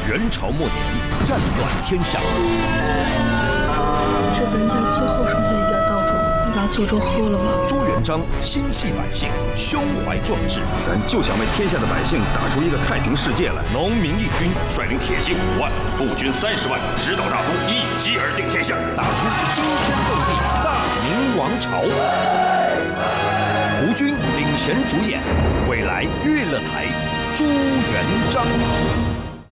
元朝末年，战乱天下。 是咱家最后剩下一点稻种，你把佐粥喝了吧。 朱元璋心系百姓，胸怀壮志， 咱就想为天下的百姓打出一个太平世界来。 农民义军率领铁骑5万，步军30万，直捣大都，一击而定天下， 打出惊天动地大明王朝。胡军领衔主演，未来娱乐台朱元璋。